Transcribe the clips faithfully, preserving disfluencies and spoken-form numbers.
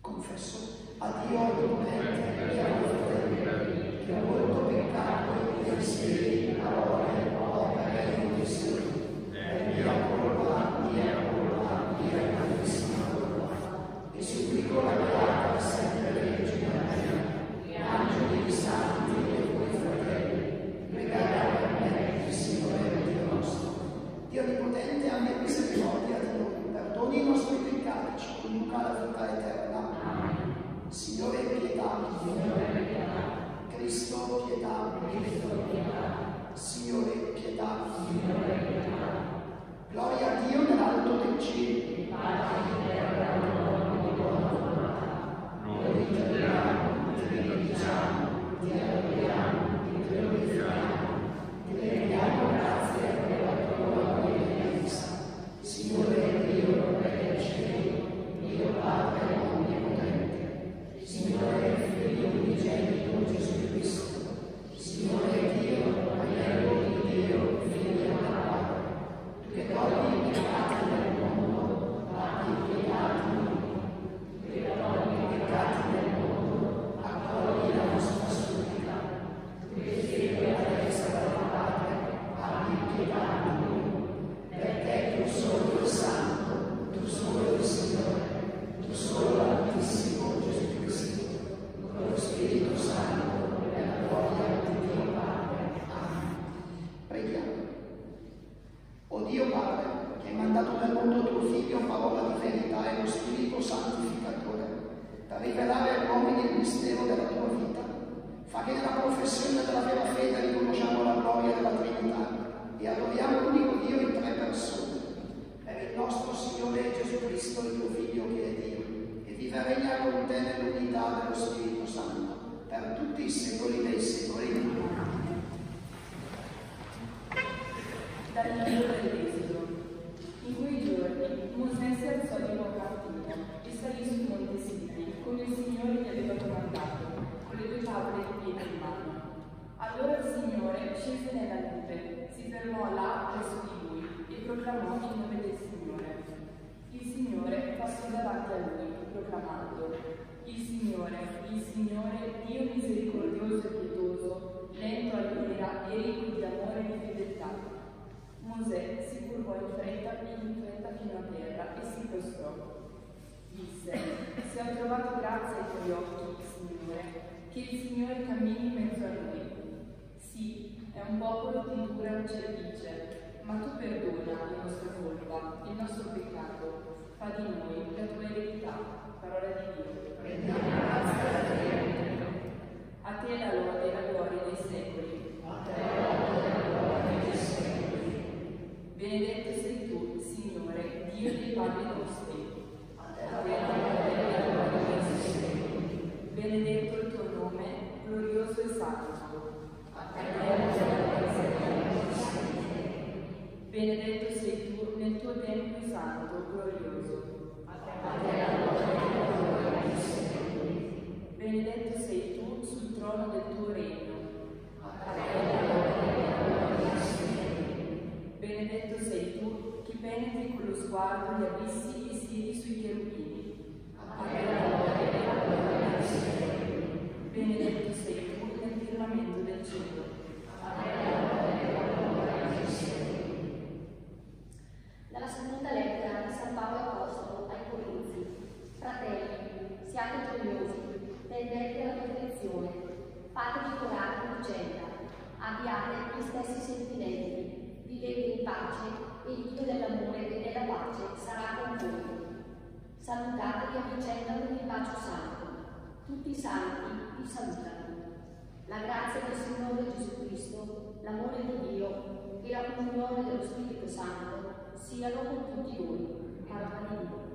Confesso a Dio onnipotente e a voi fratelli che ho molto peccato in pensieri, parole, opere e omissioni, per mia colpa, mia colpa, mia grandissima colpa, e supplico la beata sempre Vergine Maria, gli angeli, i santi e voi fratelli, pregate per me, il Signore Dio nostro. Dio onnipotente abbia misericordia di noi, perdoni i nostri peccati, ci conduca alla vita eterna. Signore pietà, Cristo pietà, Signore pietà, gloria a Dio nell'alto del cielo, noi ti adoriamo, ti benediciamo, ti adoriamo, ti glorifichiamo, ti rendiamo grazie per la tua gloria immensa. Signore Dio del cielo, Dio Padre onnipotente, Signore Figlio unigenito Gesù Cristo, Signore Dio, agnello di Dio, Figlio del Padre, tu che togli i peccati del mondo, abbi pietà di noi. Tu che togli i peccati del mondo, accogli la nostra supplica. Tu che siedi alla destra del Padre, abbi pietà di noi. Perché tu solo il Santo, tu solo il Signore, tu solo l'Altissimo Gesù Cristo, con lo Spirito Santo, nella gloria di Dio Padre. Amen. Preghiamo. O Dio Padre, che hai mandato nel mondo tuo Figlio, parola di verità e lo Spirito santificatore, per rivelare agli uomini il mistero della tua vita, fa che nella professione della vera fede riconosciamo la gloria della Trinità e adoriamo l'unico Dio in tre persone, per il nostro Signore Gesù Cristo, il tuo Figlio che è Dio, e vive e regna con te nell'unità dello Spirito Santo, per tutti i secoli dei secoli. Dal libro dell'Esodo. In quei giorni Mosè si alzò di nuovo mattino e salì sul monte Sinai, come il Signore gli aveva comandato, con le due tavole di pietra in mano. Allora il Signore scese nella nube, si fermò là presso di lui e proclamò il nome del Signore. Il Signore passò davanti a lui, proclamando: Il Signore, il Signore, Dio misericordioso e pietoso, lento all'ira e ricco di amore e di fedeltà. Mosè si curvò in fretta e in fretta fino a terra e si prostrò. Disse: Se ho trovato grazia ai tuoi occhi, Signore, che il Signore cammini in mezzo a noi. Sì, è un popolo di dura cervice, ma tu perdona la nostra colpa, il nostro peccato, fa di noi la tua eredità. Parola di Dio. A te la lode e la gloria dei secoli. A te la lode e la gloria dei secoli. Benedetto sei tu, Signore, Dio dei padri nostri. A te la lode e la gloria dei secoli. Benedetto il tuo nome, glorioso e santo. A te la lode e la gloria dei secoli. Benedetto sei tu nel tuo tempio santo, glorioso. A te la lode e la gloria dei secoli. Benedetto sei tu sul trono del tuo regno. A te la lode e la gloria dei secoli. Benedetto sei tu che penetri con lo sguardo gli abissi e siedi sui cherubini. A te la lode e la gloria dei secoli. Benedetto sei tu nel firmamento del cielo. A te la lode e la gloria dei secoli. Dalla seconda lettera di San Paolo Apostolo ai Corinzi. Fratelli, siate gioiosi, tendete alla perfezione, fatevi coraggio a vicenda, abbiate gli stessi sentimenti, vivete in pace e il Dio dell'amore e della pace sarà con voi. Salutatevi a vicenda con il bacio santo. Tutti i santi vi salutano. La grazia del Signore Gesù Cristo, l'amore di Dio e la comunione dello Spirito Santo siano con tutti voi. Parola di Dio.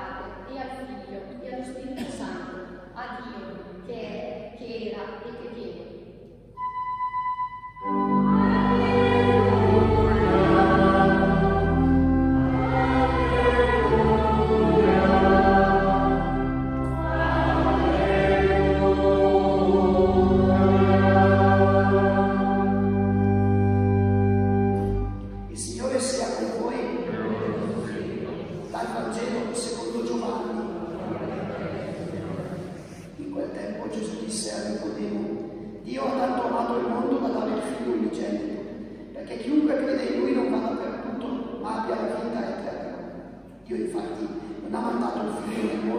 Che è, che era e che viene,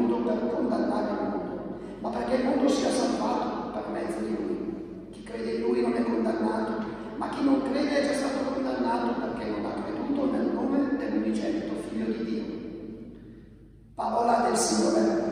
mondo per condannare il mondo, ma perché il mondo sia salvato per mezzo di Lui. Chi crede in Lui non è condannato, ma chi non crede è già stato condannato perché non ha creduto nel nome dell'unigenito Figlio di Dio. Parola del Signore.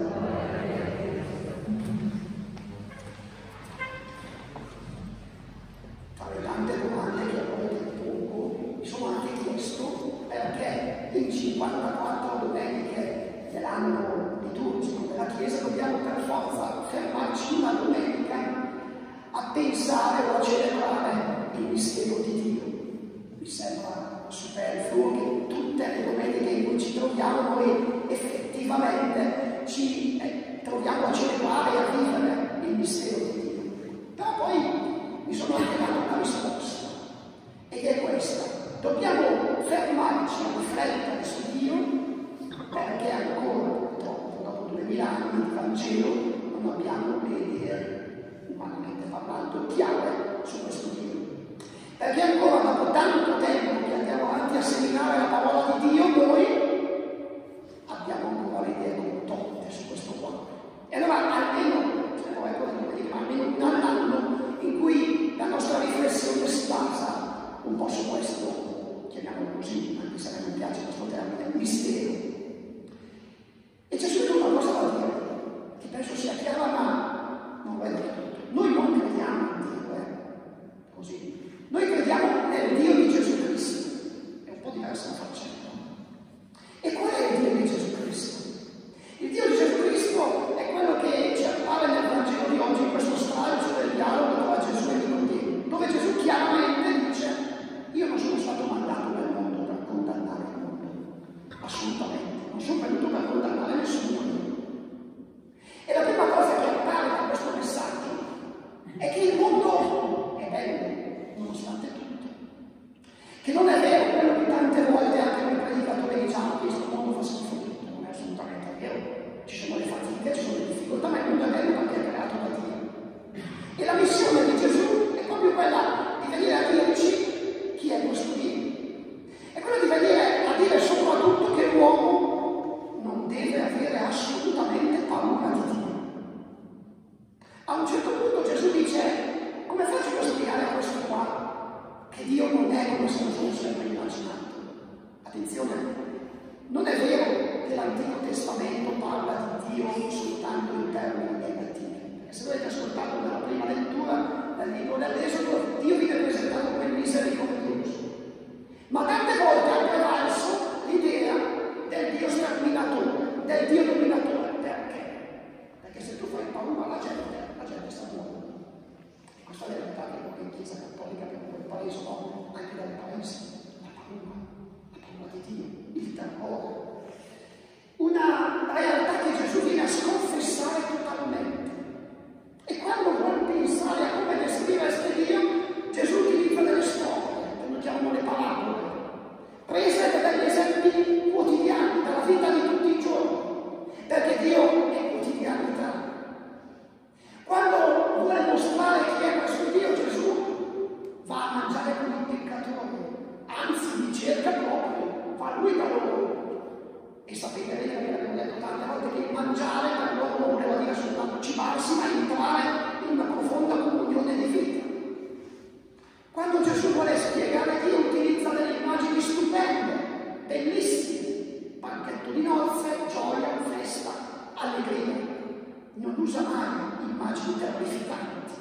Tra le tante domande che a volte pongo, mi sono anche chiesto perché in cinquantaquattro domeniche dell'anno liturgico della Chiesa dobbiamo per forza fermarci una domenica a pensare o a celebrare il mistero di Dio. Mi sembra superfluo che tutte le domeniche in cui ci troviamo noi effettivamente ci eh, troviamo a celebrare e a vivere il mistero di Dio. Però poi mi sono anche dato una risposta, ed è questa: dobbiamo fermarci a riflettere su Dio perché ancora purtroppo dopo duemila anni di Vangelo non abbiamo le idee, umanamente parlando, chiare su questo Dio. Perché ancora dopo tanto tempo che andiamo avanti a seminare la parola di Dio, noi abbiamo ancora le idee contorte su questo qua. E allora almeno, cioè, poi, ma almeno un anno in cui la nostra riflessione si basa un po' su questo, chiamiamolo così, anche se a me non piace questo termine, mistero. E c'è subito una cosa da dire, che penso sia chiara, ma non lo è del tutto. Noi non crediamo in Dio, eh? Così. Noi crediamo nel Dio di Gesù Cristo. È un po' diversa la faccenda. E qual è il Dio di Gesù Cristo? Il Dio di Gesù Cristo è quello che ci appare nel Vangelo di oggi, in questo stralcio del dialogo tra Gesù e Nicodemo, dove Gesù chiaramente dice: io non sono stato mandato nel mondo per condannare il mondo, assolutamente, non sono venuto per condannare nessuno. E la prima cosa che appare da questo messaggio è che il mondo è bello, nonostante tutto. Che non è vero quello che tante volte anche noi predicatori diciamo, che questo mondo fa schifo tutto, non è assolutamente vero. Ci sono le fatiche, ci sono le difficoltà, ma il mondo è bello perché è creato da Dio. E la missione di Gesù è proprio quella di venire a dirci chi è questo Dio. È quella di venire a dire soprattutto che l'uomo non deve avere assolutamente paura di Dio. A un certo punto Gesù dice: come faccio a spiegare a questo qua che Dio non è come se lo sono sempre immaginato? Attenzione, non è vero che l'Antico Testamento parla di Dio soltanto in termini negativi. E se voi avete ascoltato nella prima lettura del libro dell'Esodo, Dio viene presentato come misericordioso. Ma tante volte ha prevalso l'idea del Dio sterminatore, del Dio dominatore. Perché? Perché se tu fai paura alla gente, la gente sta muovendo. E questa è la realtà che noi in Chiesa Cattolica abbiamo quel paese, no? Anche dal paese, la paura, la paura di Dio, il terrore. Una realtà che Gesù viene a sconfessare totalmente. E quando vuole pensare a come descrivere questo Dio, Gesù utilizza delle storie, che noi chiamiamo le parabole, prese da degli esempi quotidiani, dalla vita di tutti i giorni, perché Dio è quotidianità. Quando vuole mostrare chi è questo Dio, Gesù va a mangiare con i peccatori, anzi li cerca proprio, va lui da loro. E sapete bene che abbiamo detto tante volte che mangiare per loro non voleva dire soltanto cibarsi, ma entrare in una profonda comunione di vita. Quando Gesù vuole spiegare Dio, utilizza delle immagini stupende, bellissime: banchetto di nozze, gioia, festa, allegria. Non usa mai immagini terrificanti.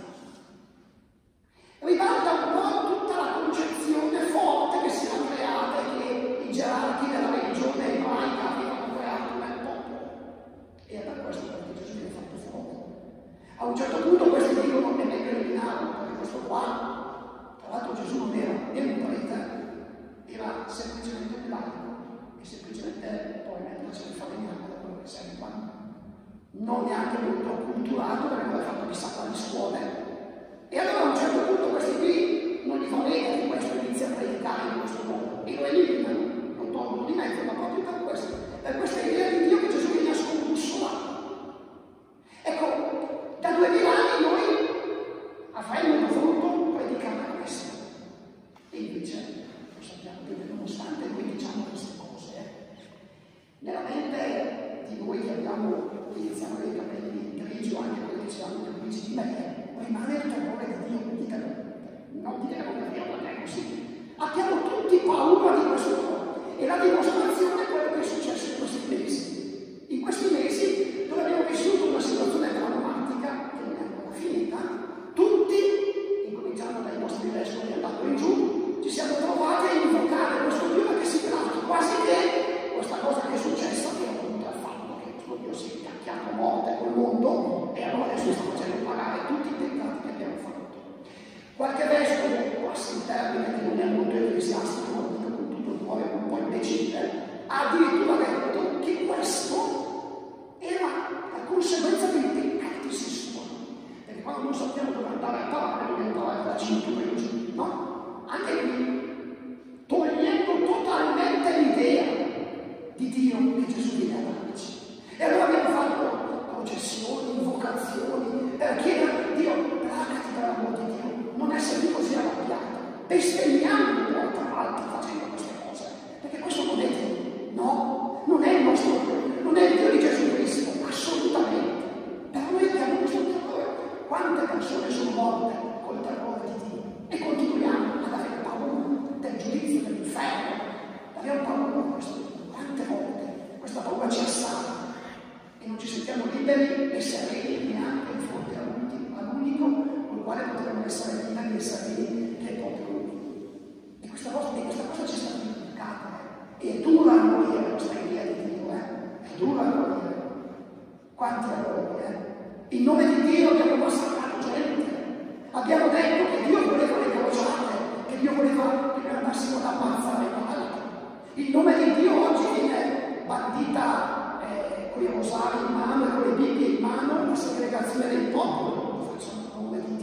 Ribalta un po' tutta la concezione forte che si era creata e che i gerarchi della religione ebraica avevano creato nel popolo. E è per questo che Gesù viene fatto fuori. A un certo punto questi dicono che è meglio eliminarlo, perché questo qua, tra l'altro Gesù non era né un prete, era semplicemente un laico, e semplicemente poi non se ne fa venire da quello che sembra. Non neanche molto culturato, perché non aveva fatto chissà quali scuole. E allora a un certo punto questi qui non gli fa bene che questo inizia a predicare in questo modo e lo eliminano, non tolgono di mezzo, ma proprio per questo, per questa idea di Dio che Gesù viene a scombussolare. Ecco, da duemila anni noi avremmo dovuto predicare questo. E invece, lo sappiamo bene, nonostante noi diciamo queste cose, eh, nella mente di noi che abbiamo iniziano dei capelli grigi o anche quelli che si hanno grigi di me, rimane il terrore di Dio, ditelo, non ditelo che Dio non è così. Abbiamo tutti paura di questo terrore e la dimostrazione è quello che è successo in questi mesi. In questi mesi, dove abbiamo vissuto una situazione drammatica, che non è ancora finita, tutti, incominciando dai nostri vescovi andando in giù, ci siamo trovati a invocare questo Dio perché si tratta quasi che questa cosa che è successa che è dovuta al fatto che questo Dio si è incacchiato a morte col mondo e allora adesso sta facendo pagare tutti i peccati che abbiamo fatto. Qualche vescovo, passi il termine che non è molto ecclesiastico, lo dico con tutto il cuore, un po' imbecille, ha addirittura detto che questo era la conseguenza dei peccati sessuali. Perché quando non sappiamo dove andare a parare, dobbiamo parlare della cintura e così, no? Anche qui, togliendo totalmente l'idea di Dio che Gesù viene a darci. E allora abbiamo fatto processioni, invocazioni, per chiedere a Dio, placati dall'amore di Dio, non essere così arrabbiato, bestemmiando poi tra l'altro facendo queste cose, perché questo non è Dio, no, non è il nostro Dio, non è il Dio di Gesù Cristo, assolutamente. Però noi abbiamo questo terrore. Quante persone sono morte col terrore di Dio e continuiamo ad avere paura del giudizio dell'inferno, abbiamo paura di questo. Quante volte questa paura ci assale e non ci sentiamo liberi e sereni neanche di fronte all'unico col quale potremmo essere liberi e sereni, che è proprio Lui. E questa cosa, e questa cosa ci sta comunicata, eh? È dura a morire questa idea di Dio, eh? È dura a morire. Quanti errori, eh? In nome di Dio abbiamo massacrato gente, abbiamo detto che Dio voleva le crociate, che Dio voleva che noi andassimo ad ammazzare l'altro. In nome di Dio oggi viene bandita eh, con i rosari in mano e con le Bibbie in mano la segregazione del popolo, lo facciamo in nome di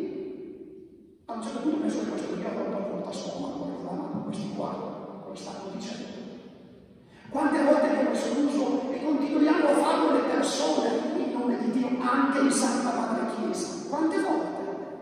Dio. A un certo punto penso che questo Dio avrà una volta scomodo, con questi qua, come stanno dicendo. Quante volte abbiamo escluso e continuiamo a farlo le persone in nome di Dio, anche in Santa Madre Chiesa? Quante volte?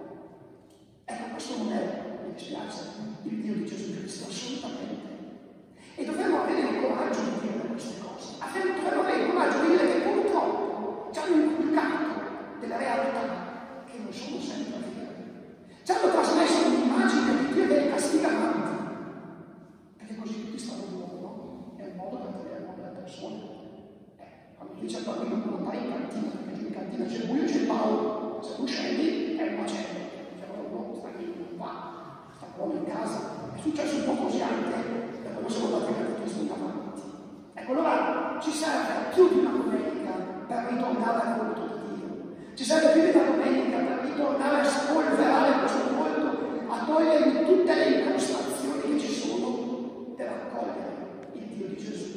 Ecco, questo non è, mi dispiace, il Dio di Gesù Cristo, assolutamente. E dovremmo avere il coraggio di dire queste cose. Dovremmo avere il coraggio di dire che purtroppo ci hanno inculcato delle realtà che non sono sempre vere. Ci hanno trasmesso un'immagine di Dio che li castiga avanti. Perché così tutti stanno buono, è un modo per tenere buone le persone. Eh, quando dice al bambino non andare in cantina, perché in cantina c'è il buio e c'è il paolo, se tu scendi è un macello. Cioè, no, sta lì, non va, sta buono in casa. È successo un po' così anche. Quando siamo andati a catechismo davanti. Ecco, allora ci serve più di una domenica per ritornare al volto di Dio. Ci serve più di una domenica per ritornare a spolverare questo volto, a togliere tutte le incrostazioni che ci sono per accogliere il Dio di Gesù.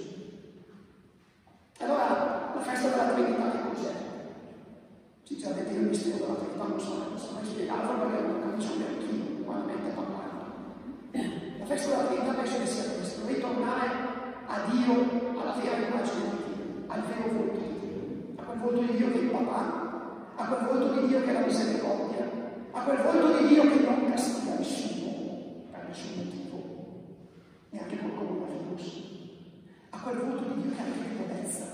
Allora, la festa della Trinità che cos'è? Sinceramente il mistero della Trinità non so, non so mai spiegarlo perché non capisco neanche io, ugualmente parlando. La festa della Trinità penso che sia questo, ritornare a Dio, alla vera immagine di Dio, al vero volto di Dio, a quel volto di Dio che è il papà, a quel volto di Dio che è la misericordia, a quel volto di Dio che non castiga nessuno per nessun motivo, neanche col coronavirus, a quel volto di Dio che ha la fievolezza.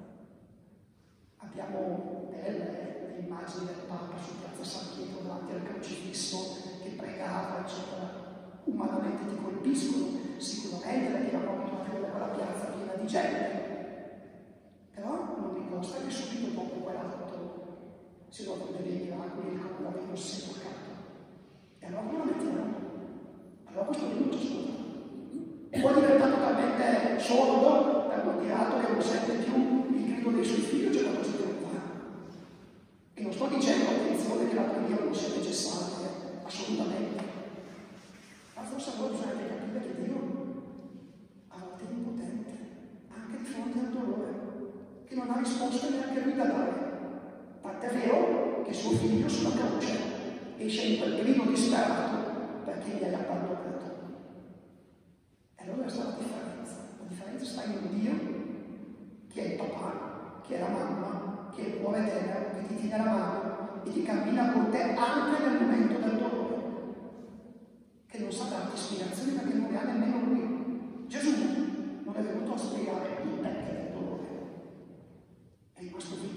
Abbiamo delle immagini del Papa su piazza San Pietro davanti al crocifisso che pregava, eccetera. Umanamente ti colpiscono, sicuramente perché era proprio da quella piazza piena di gente. Però non mi consta che subito dopo quell'atto si dopo dei miracoli il coronavirus si è toccato. E allora come lo mettiamo? Allora questo non ci scusa. E poi diventa totalmente sordo per non dire altro che non sente più il grido dei suoi figli, c'è qualcosa che non fa. E non sto dicendo, attenzione, che la preghiera non sia necessaria, assolutamente. Ma forse a voi bisogna capire che Dio a volte è impotente, anche di fronte al dolore, che non ha risposte neanche lui da dare. Tant'è vero che suo figlio sulla croce esce in quel grido disperato perché gli hai abbandonato. E allora sta la differenza. La differenza sta in un Dio che è il papà, che è la mamma, che è il cuore tenero, che ti tiene la mano e ti cammina con te anche nel momento del dolore. Che non sa darti spiegazioni perché non le ha nemmeno lui. Gesù non è venuto a spiegare il perché del dolore. È rimasto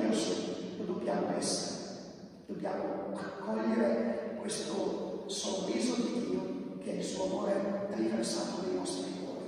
coraggiosi lo dobbiamo essere. Dobbiamo accogliere questo sorriso di Dio che è il suo amore riversato nei nostri cuori.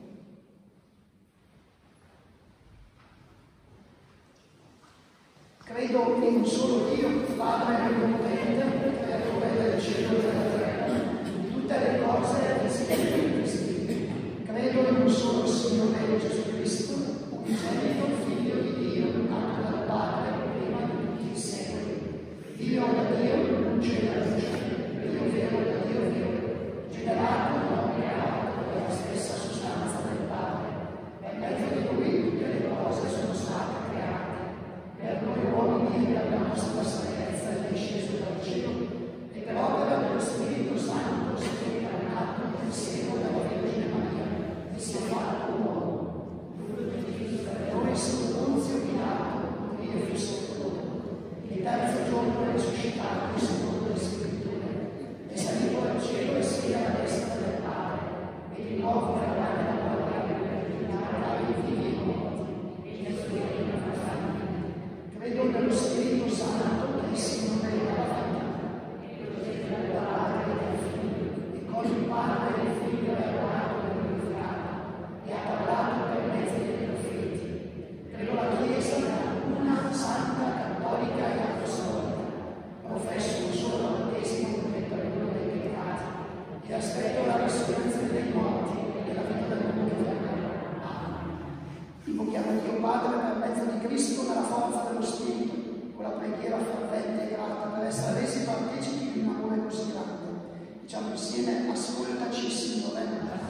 Credo in un solo Dio, Padre onnipotente, creatore del cielo e della terra, di tutte le cose visibili e invisibili. Credo in un solo Signore Gesù Cristo, unigenito Figlio di Dio, nato dal Padre prima di tutti i secoli. Dio da Dio, luce da luce, Dio vero da Dio vero, generato, non creato, dalla stessa sostanza del Padre. Per mezzo di Lui tutte le cose sono state create. Per noi uomini per la nostra salvezza è disceso dal cielo, e per opera dello Spirito Santo si è incarnato nel seno della Vergine Maria e si è fatto uomo. Per noi su Ponzio Pilato morì e fu sepolto, il terzo giorno è risuscitato secondo le Scritture, è salito al cielo e si è alla destra del Padre, e di nuovo verrà nella gloria per giudicare i vivi e i morti, e gli spiriti affranti. Credo nello Spirito Santo che è Signore della vita, della Padre e del Figlio, e con il Padre e il Figlio è adorato e glorificato, e ha parlato per mezzo dei profeti. Credo la Chiesa una, santa, cattolica e apostolica. Professo un solo battesimo per il perdono dei peccati, e aspetto la risurrezione dei morti e la vita del mondo che verrà. Invochiamo Dio Padre per mezzo di Cristo nella forza dello Spirito, con la preghiera fervente e grata per essere resi partecipi di un amore così grande. Diciamo insieme: ascoltaci Signore.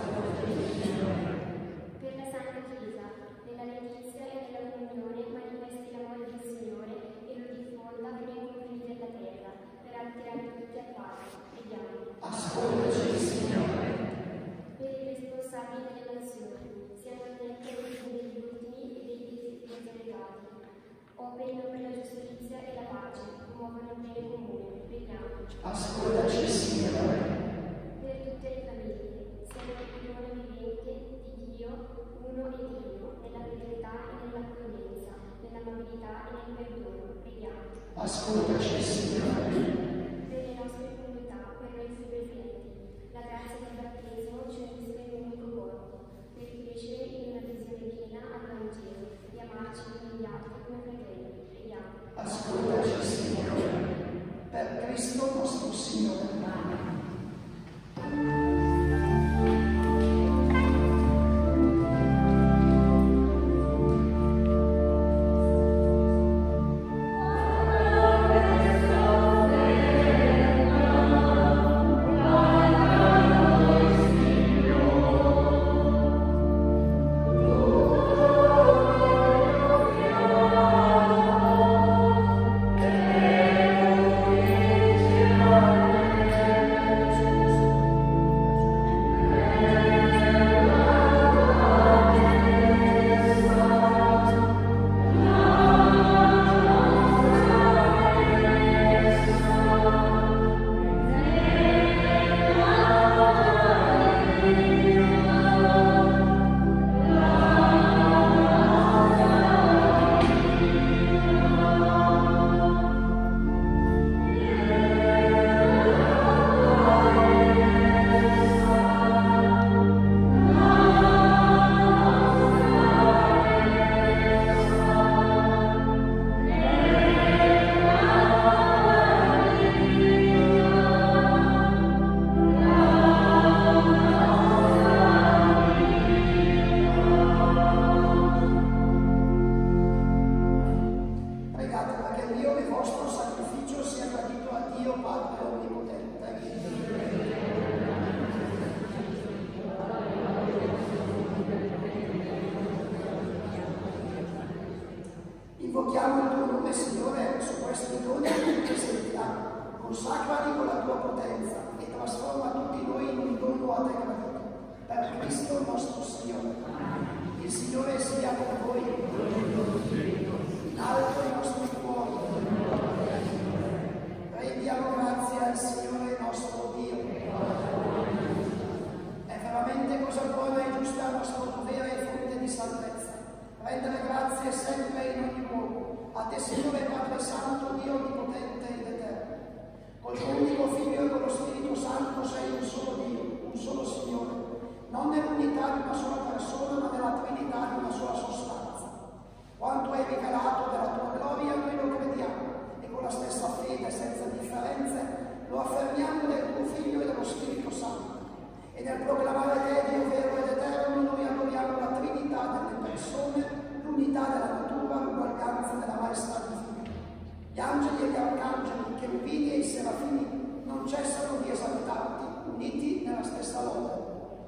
Per la Santa Chiesa, nella letizia e nella comunione manifesti l'amore del Signore e lo diffonda nei confini della terra, per attirare tutti al Padre. Preghiamo. Ascoltaci Signore. Per i responsabili delle nazioni, siano attenti ai bisogni degli ultimi e dei diseredati. Operino per la giustizia e la pace, promuovono il bene comune. Preghiamo. Ascoltaci Signore. Per tutte le famiglie, siano il figlione vivente di Dio, uno e trino, nella verità e nell'accoglienza, nell'amabilità e nel perdono. Preghiamo. Ascoltaci Signore. Per le nostre comunità, per noi più presenti, la grazia del battesimo ci unisca in un unico corpo, per crescere in una visione piena al Vangelo e amarci gli altri come fratelli. Preghiamo. Ascoltaci Signore. Per Cristo nostro Signore. Invochiamo il tuo nome, Signore, su questi doni che sentiamo. Consacrali con la tua potenza e trasforma tutti noi in un dono a te gradito. Per Cristo nostro Signore. Il Signore sia con voi. In alto i nostri cuori. Rendiamo grazie al Signore nostro Dio. È veramente cosa buona e giusta, nostro dovere e fonte di salvezza. Rendere grazie sempre in ogni modo a te, Signore. unità di una sola persona, ma nella Trinità di una sola sostanza. Quanto hai rivelato della tua gloria noi lo crediamo e con la stessa fede, senza differenze, lo affermiamo nel tuo Figlio e dello Spirito Santo. E nel proclamare te Dio vero ed eterno noi adoriamo la Trinità delle persone, l'unità della natura, l'uguaglianza della maestà divina. Gli angeli e gli arcangeli, i cherubini e i serafini non cessano di esaltarti, uniti nella stessa lode.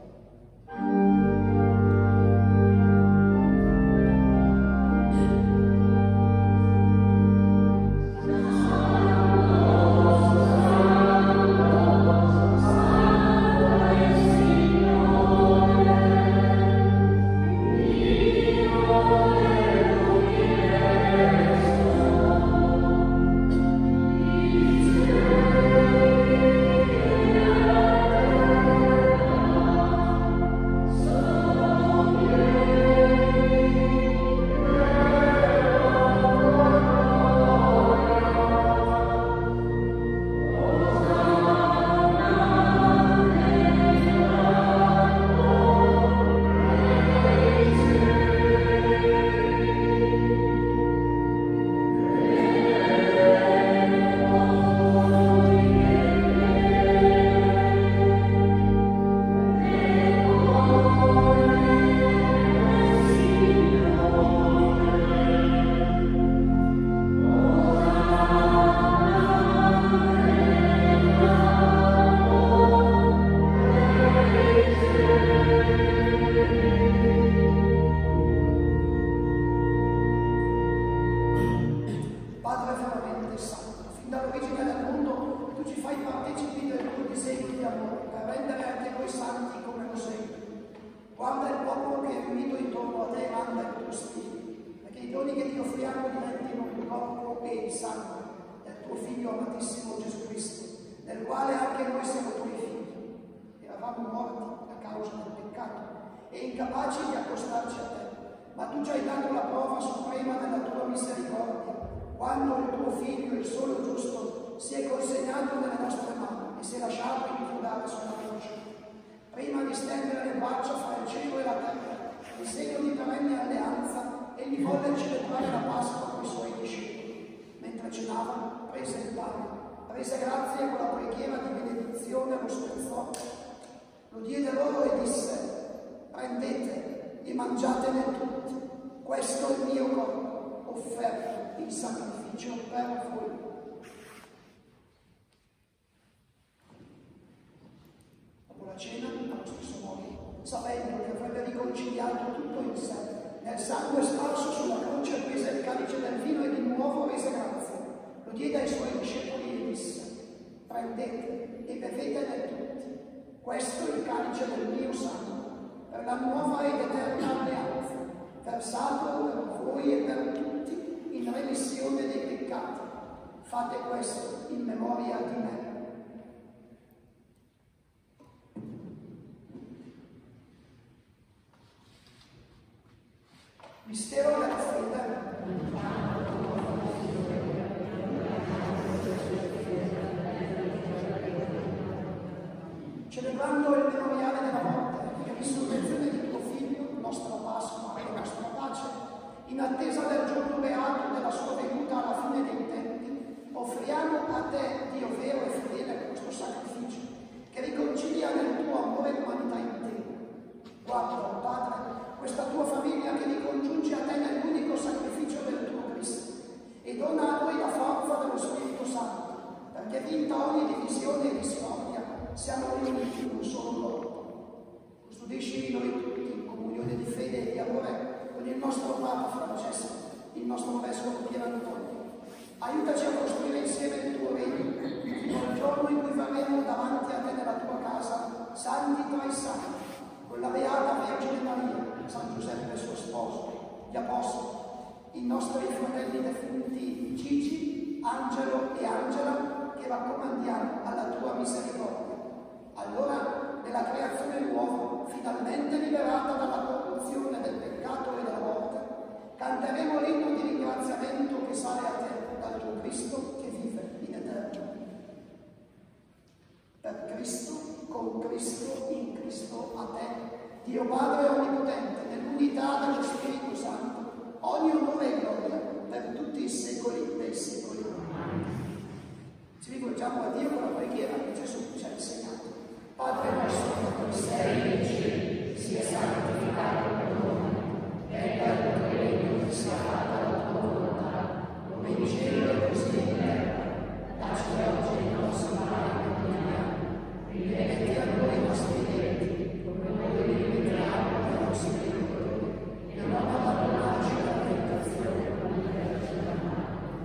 Prima di stendere le braccia fra il cielo e la terra, in segno di perenne alleanza, egli volle celebrare la Pasqua con i suoi discepoli. Mentre cenavano, prese il pane, rese grazie con la preghiera di benedizione, lo spezzò, lo diede loro e disse: prendete e mangiatene tutti, questo è il mio corpo, offerto in sacrificio per voi. La cena, allo stesso modo, sapendo che avrebbe riconciliato tutto in sé, nel sangue sparso sulla croce prese il calice del vino e di nuovo rese grazie. Lo diede ai suoi discepoli e disse: prendete e bevetene tutti. Questo è il calice del mio sangue, per la nuova ed eterna alleanza, versato per voi e per tutti in remissione dei peccati. Fate questo in memoria di me. Mistero della fede. Celebrando il memoriale della morte e risurrezione di tuo Figlio, nostra Pasqua e nostra pace, in attesa del giorno beato della sua venuta alla fine dei tempi, offriamo a te, Dio vero e fedele, questo sacrificio, che riconcilia nel tuo amore l'umanità intera. Guarda, Padre, questa tua famiglia che ricongiunge a te nell'unico sacrificio del tuo Cristo e dona a noi la forza dello Spirito Santo, perché vinta ogni divisione e discordia, siamo riuniti in un solo corpo. Custodisci noi tutti in comunione di fede e di amore con il nostro Papa Francesco, il nostro Vescovo Pier Antonio. Aiutaci a costruire insieme il tuo regno, fino al giorno in cui verremo davanti a te nella tua casa, santi tra i santi, con la Beata Vergine Maria, San Giuseppe suo sposo, gli Apostoli, i nostri fratelli defunti Gigi, Angelo e Angela, che raccomandiamo alla tua misericordia. Allora, nella creazione nuova, finalmente liberata dalla corruzione del peccato e della morte, canteremo l'inno di ringraziamento che sale a te dal tuo Cristo che vive in eterno. Per Cristo, con Cristo, in Cristo, a te, Dio Padre Onnipotente, nell'unità dello Spirito Santo, ogni onore e gloria per tutti i secoli dei secoli. Ci rivolgiamo a Dio con la preghiera che Gesù ci ha insegnato. Padre nostro che sei nei cieli, sia santificato il tuo nome, venga il tuo regno, sia fatta la tua volontà, come in cielo così in terra. Dacci oggi il nostro pane quotidiano, rimetti a noi i nostri debiti, come noi rimettiamo ai nostri debitori, e non abbandonarci alla tentazione, ma liberarci dal male.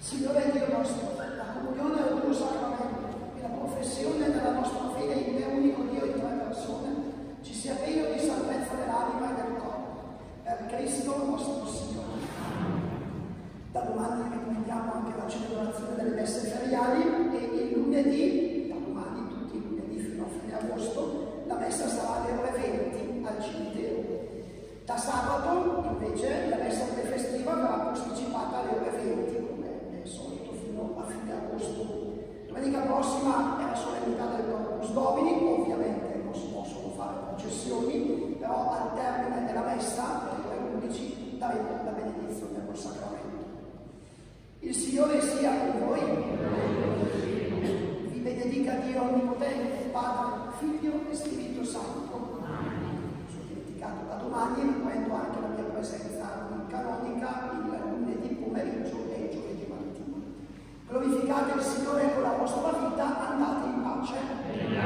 Signore Dio nostro, la comunione del tuo sacramento e la professione della nostra fede in te unico Dio in tre persone ci sia pieno di salvezza dell'anima e del corpo. Per Cristo nostro Signore. Da domani riprendiamo anche la celebrazione delle messe feriali e il lunedì, da domani tutti i lunedì fino a fine agosto, la messa sarà alle ore venti al cimitero. Da sabato invece la messa prefestiva verrà posticipata alle ore venti, come è solito, fino a fine agosto. Domenica prossima è la solennità del Corpus Domini, ovviamente non si possono fare processioni, però al termine della messa, alle ore undici, daremo la benedizione dello sacramento. Il Signore sia con voi. Vi benedica Dio Onnipotente, Padre, Figlio e Spirito Santo. Sono dimenticato, da domani riprendo anche la mia presenza in canonica il lunedì pomeriggio e il giovedì mattina. Glorificate il Signore con la vostra vita, andate in pace.